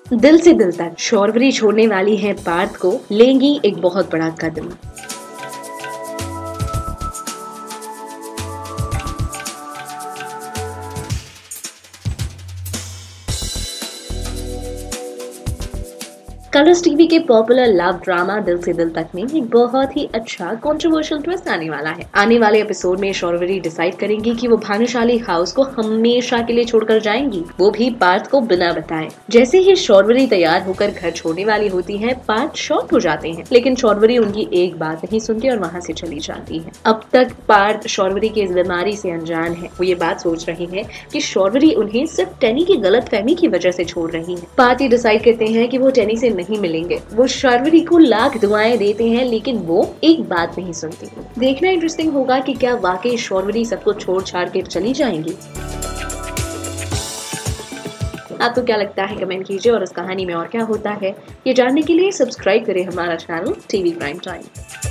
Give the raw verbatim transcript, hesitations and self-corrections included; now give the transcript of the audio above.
दिल से दिल तक शौर्वरी छोड़ने वाली हैं पार्थ को, लेंगी एक बहुत बड़ा कदम। कलर्स टीवी के popular love drama Dil Se दिल तक में एक बहुत ही अच्छा कंट्रोवर्शियल ट्विस्ट आने वाला है। आने वाले एपिसोड में शौर्वरी डिसाइड करेंगी कि वो भानुशाली हाउस को हमेशा के लिए छोड़कर जाएंगी, वो भी पार्थ को बिना बताए। जैसे ही शौर्वरी तैयार होकर घर छोड़ने वाली होती है, पार्थ शॉक हो जाते हैं, लेकिन शौर्वरी उनकी एक बात नहीं सुनती और वहाँ से चली जाती है। अब तक पार्थ शौर्वरी की इस बीमारी से अनजान है। वो ये बात सोच रहे हैं कि शौर्वरी उन्हें सिर्फ टेनी की गलतफहमी की वजह से छोड़ रही है। पार्थ ये डिसाइड करते हैं कि वो टेनी से नहीं मिलेंगे। वो शौर्वरी को लाख दुआएं देते हैं, लेकिन वो एक बात नहीं सुनती। देखना इंटरेस्टिंग होगा कि क्या वाकई शौर्वरी सबको छोड़ छाड़ के चली जाएंगी। आपको क्या लगता है कमेंट कीजिए, और इस कहानी में और क्या होता है ये जानने के लिए सब्सक्राइब करें हमारा चैनल टीवी प्राइम टाइम।